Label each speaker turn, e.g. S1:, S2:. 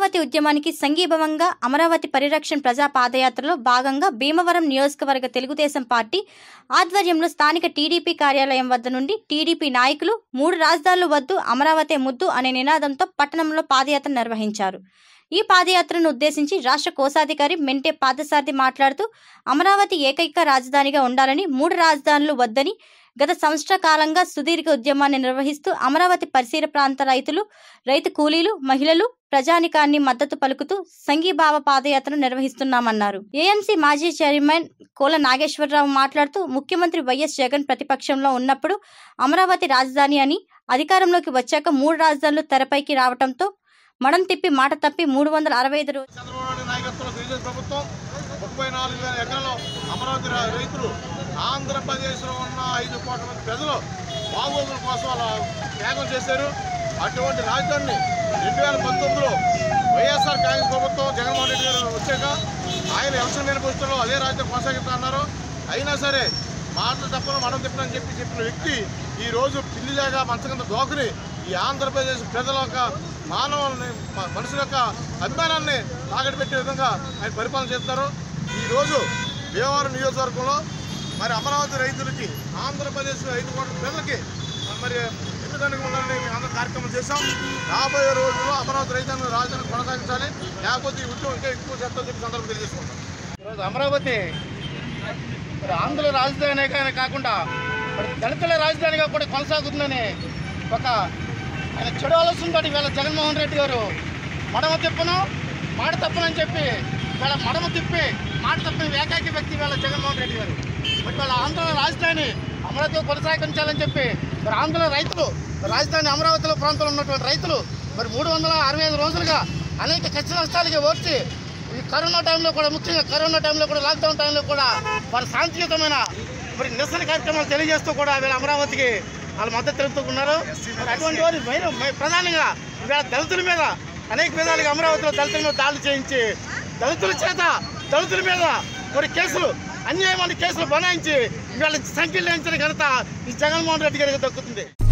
S1: అమరావతి ఉద్యమానికి సంఘీభావంగా అమరావతి పరిరక్షణ ప్రజా పాదయాత్రలో భాగంగా భీమవరం నియోజకవర్గ తెలుగుదేశం పార్టీ ఆధ్వర్యంలో స్థానిక టీడీపీ కార్యాలయం వద్ద నుండి టీడీపీ నాయకులు 3 రాజధానులు వద్దు అమరావతి ముద్దు అనే నినాదంతో పట్టణంలో పాదయాత్ర నిర్వహించారు. ఈ పాదయాత్రను ఉద్దేశించి రాష్ట్ర కోశాధికారి మెంటే పార్థసారథి మాట్లాడుతూ అమరావతి ఏకైక రాజధానిగా ఉండాలని 3 రాజధానులు వద్దని గత సంవత్సర కాలంగా సుదీర్ఘ ఉద్యమాన్ని నిర్వహిస్తూ అమరావతి పరిసర ప్రాంత రైతులు, రైతు కూలీలు, మహిళలు, ప్రజానికాన్ని మద్దతు పలుకుతూ సంఘీభావ పాదయాత్రను నిర్వహిస్తున్నామన్నారు. ఏఎంసీ మాజీ చైర్మన్ కోల నాగేశ్వరరావు మాట్లాడుతూ ముఖ్యమంత్రి వైఎస్ జగన్ ప్రతిపక్షంలో ఉన్నప్పుడు అమరావతి రాజధాని అని, అధికారంలోకి వచ్చాక 3 రాజధానులు తెరపైకి రావడంతో మడం తిప్పి మాట తప్పి 365 రోజులు
S2: చంద్రబాబు నాయకత్వంలో తెలుగుదేశం ప్రభుత్వం 34,000 ఎకరాల్లో అమరావతి రైతులు ఆంధ్రప్రదేశ్లో ఉన్న 5 కోట్ల మంది ప్రజలు బాగోగుల కోసం అలా త్యాగం చేశారు. అటువంటి రాజధానిని 2019లో వైఎస్ఆర్ కాంగ్రెస్ ప్రభుత్వం జగన్మోహన్ రెడ్డి గారు వచ్చాక ఆయన ఎలక్షన్ మేనిఫెస్టోలో అదే రాజధాని కొనసాగిస్తున్నారు. అయినా సరే మాటలు తప్పను మనం తిప్పనని చెప్పిన వ్యక్తి ఈరోజు పిల్లిలాగా మంచం కింద దోకుని ఈ ఆంధ్రప్రదేశ్ ప్రజల యొక్క మానవుల్ని, మనుషుల యొక్క అభిమానాన్ని తాగడి పెట్టే విధంగా ఆయన పరిపాలన చేస్తున్నారు. ఈరోజు భీమవరం నియోజకవర్గంలో మరి అమరావతి రైతులకి, ఆంధ్రప్రదేశ్ 5 కోట్ల ప్రజలకి మరి ఎందుకంటే ఉండాలని మేము అందరూ కార్యక్రమం చేశాం. రాబోయే రోజుల్లో అమరావతి రాజధాని కొనసాగించాలి, లేకపోతే ఈ ఉద్యమం ఇంకా ఎక్కువ చేస్తామని చెప్పి సందర్భం తెలియజేసుకుంటాం. ఈరోజు అమరావతి మరి ఆంధ్ర రాజధాని కాకుండా మరి దళితుల రాజధానిగా కూడా కొనసాగుతుందని ఒక ఆయన చెడు ఆలోచనతో వీళ్ళ జగన్మోహన్ రెడ్డి గారు మడమ తిప్పను మాట తప్పనని చెప్పి వీళ్ళ మడమ తిప్పి మాట తప్పని ఏకైక వ్యక్తి వీళ్ళ జగన్మోహన్ రెడ్డి గారు. మరి వాళ్ళ ఆంధ్ర రాజధాని అమరావతిలో కొనసాగించాలని చెప్పి మరి ఆంధ్ర రైతులు, రాజధాని అమరావతిలో ప్రాంతంలో ఉన్నటువంటి రైతులు మరి 365 రోజులుగా అనేక కష్ట నష్టాలకి ఓర్చి ఈ కరోనా టైంలో కూడా, ముఖ్యంగా కరోనా టైంలో కూడా, లాక్డౌన్ టైంలో కూడా వారి శాంతియుతమైన మరి నిరసన కార్యక్రమాలు తెలియజేస్తూ కూడా వీళ్ళ అమరావతికి వాళ్ళు మద్దతు తెలుపుతున్నారు. మరి అటువంటి వారు ప్రధానంగా వీళ్ళ దళితుల మీద అనేక విధాలుగా అమరావతిలో దళితుల మీద దాడులు చేయించి దళితుల మీద మరి కేసులు, అన్యాయమైన కేసులు బనాయించి వీళ్ళ సంఖ్యలు వేయించిన ఘనత ఈ జగన్మోహన్ రెడ్డి గారికి దక్కుతుంది.